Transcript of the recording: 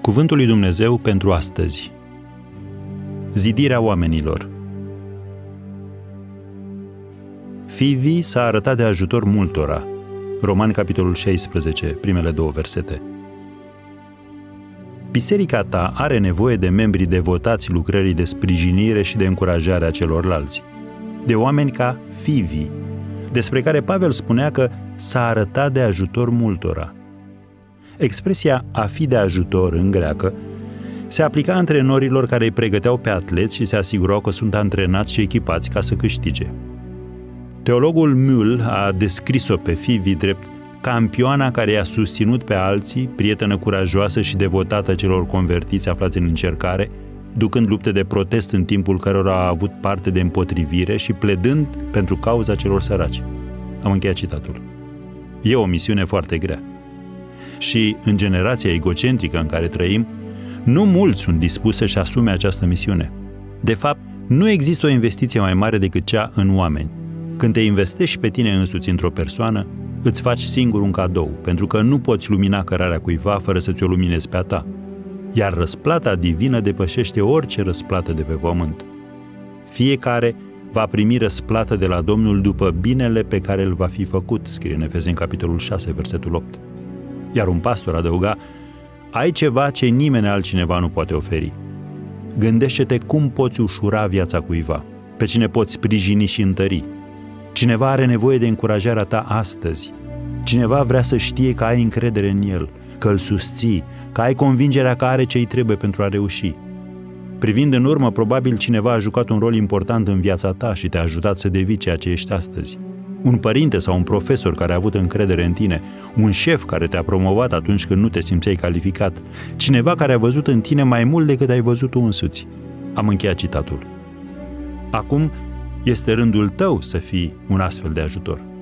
Cuvântul lui Dumnezeu pentru astăzi. Zidirea oamenilor. Fivi s-a arătat de ajutor multora. Romani, capitolul 16, primele 2 versete. Biserica ta are nevoie de membri devotați lucrării de sprijinire și de încurajare a celorlalți. De oameni ca Fivi, despre care Pavel spunea că s-a arătat de ajutor multora. Expresia a fi de ajutor în greacă se aplica antrenorilor care îi pregăteau pe atleți și se asigurau că sunt antrenați și echipați ca să câștige. Teologul Mühl a descris-o pe Fivi drept campioana care i-a susținut pe alții, prietenă curajoasă și devotată celor convertiți aflați în încercare, ducând lupte de protest în timpul cărora a avut parte de împotrivire și pledând pentru cauza celor săraci. Am încheiat citatul. E o misiune foarte grea. Și, în generația egocentrică în care trăim, nu mulți sunt dispuși să-și asume această misiune. De fapt, nu există o investiție mai mare decât cea în oameni. Când te investești pe tine însuți într-o persoană, îți faci singur un cadou, pentru că nu poți lumina cărarea cuiva fără să ți-o luminezi pe a ta. Iar răsplata divină depășește orice răsplată de pe pământ. Fiecare va primi răsplată de la Domnul după binele pe care îl va fi făcut, scrie în Efeseni, capitolul 6, versetul 8. Iar un pastor adăuga: ai ceva ce nimeni altcineva nu poate oferi. Gândește-te cum poți ușura viața cuiva, pe cine poți sprijini și întări. Cineva are nevoie de încurajarea ta astăzi. Cineva vrea să știe că ai încredere în el, că îl susții, că ai convingerea că are ce-i trebuie pentru a reuși. Privind în urmă, probabil cineva a jucat un rol important în viața ta și te-a ajutat să devii ceea ce ești astăzi. Un părinte sau un profesor care a avut încredere în tine, un șef care te-a promovat atunci când nu te simțeai calificat, cineva care a văzut în tine mai mult decât ai văzut tu însuți. Am încheiat citatul. Acum este rândul tău să fii un astfel de ajutor.